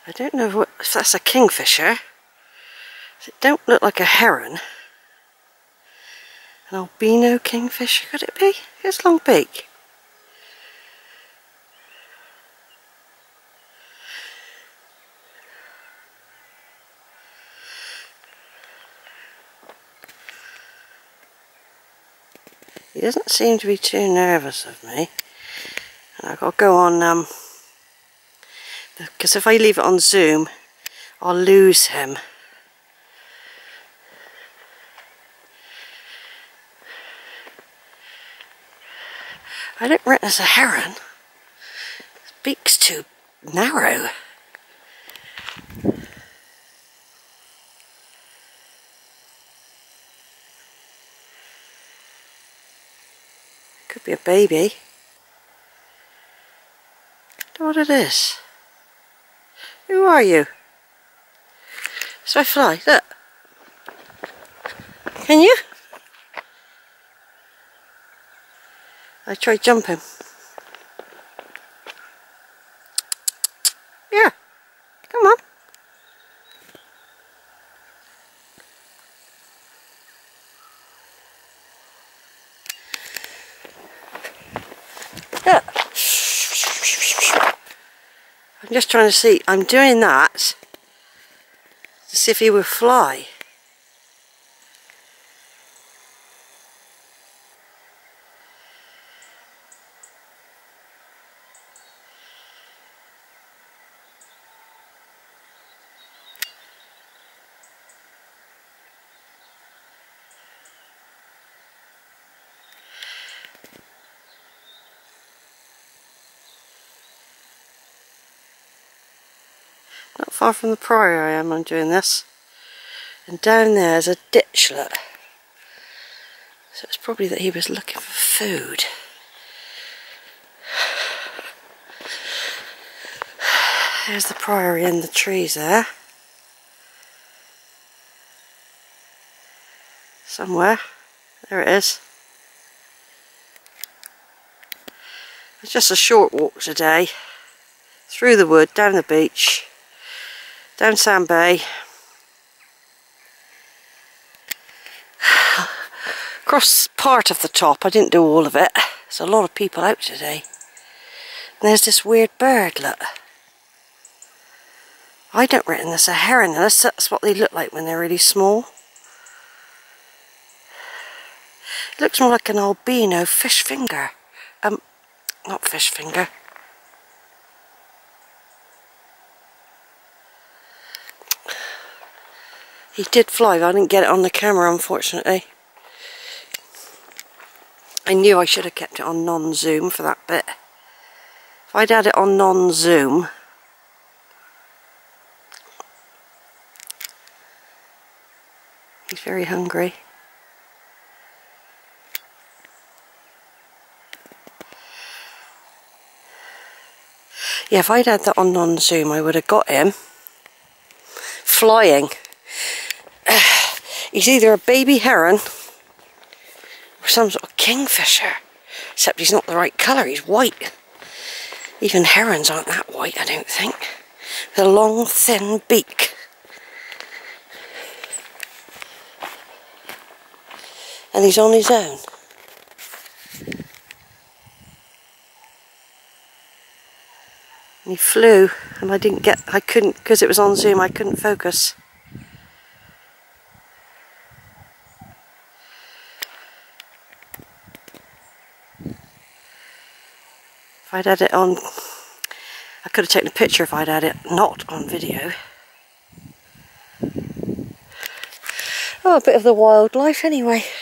I don't know if that's a kingfisher. It don't look like a heron. An albino kingfisher, could it be? It's long beak. He doesn't seem to be too nervous of me. And I've got to go on, because if I leave it on zoom, I'll lose him. I don't reckon it's a heron. His beak's too narrow. Could be a baby. I don't know what it is. Who are you? So I fly, look. Can you? I tried jumping. Yeah, come on. Yeah. I'm just trying to see. I'm doing that to see if he would fly. Not far from the priory I'm doing this. And down there's a ditchlet. So it's probably that he was looking for food. There's the priory and the trees there. Somewhere. There it is. It's just a short walk today. Through the wood, down the beach, down Sand Bay. Across part of the top, I didn't do all of it. There's a lot of people out today. And there's this weird bird, look. I don't reckon that's a heron, that's what they look like when they're really small. It looks more like an albino fish finger. Not fish finger. He did fly, but I didn't get it on the camera, unfortunately. I knew I should have kept it on non-zoom for that bit. If I'd had it on non-zoom, he's very hungry. Yeah, if I'd had that on non-zoom, I would have got him flying. He's either a baby heron or some sort of kingfisher, except he's not the right colour, he's white. Even herons aren't that white, I don't think. With a long, thin beak. And he's on his own. And he flew, and I couldn't, because it was on zoom, I couldn't focus. If I'd had it on, I could have taken a picture if I'd had it not on video. Oh, a bit of the wildlife anyway.